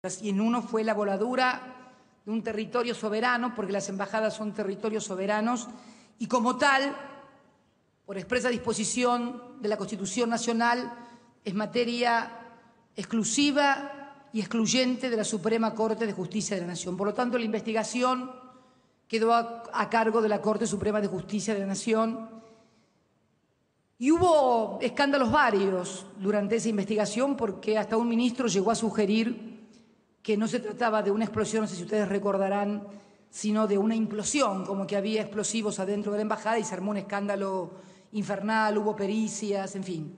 Y en uno fue la voladura de un territorio soberano, porque las embajadas son territorios soberanos, y como tal, por expresa disposición de la Constitución Nacional, es materia exclusiva y excluyente de la Suprema Corte de Justicia de la Nación. Por lo tanto, la investigación quedó a cargo de la Corte Suprema de Justicia de la Nación. Y hubo escándalos varios durante esa investigación, porque hasta un ministro llegó a sugerir que no se trataba de una explosión, no sé si ustedes recordarán, sino de una implosión, como que había explosivos adentro de la embajada y se armó un escándalo infernal, hubo pericias, en fin.